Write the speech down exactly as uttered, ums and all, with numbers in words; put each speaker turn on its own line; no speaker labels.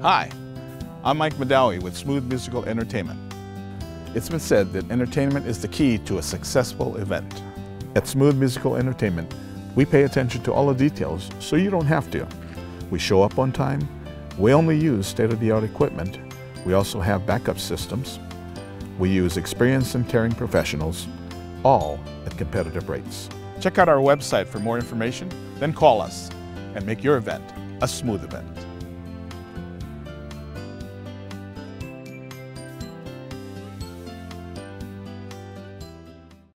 Hi, I'm Mike Madawi with Smooth Musical Entertainment. It's been said that entertainment is the key to a successful event. At Smooth Musical Entertainment, we pay attention to all the details so you don't have to. We show up on time, we only use state-of-the-art equipment, we also have backup systems, we use experienced and caring professionals, all at competitive rates. Check out our website for more information, then call us and make your event a smooth event.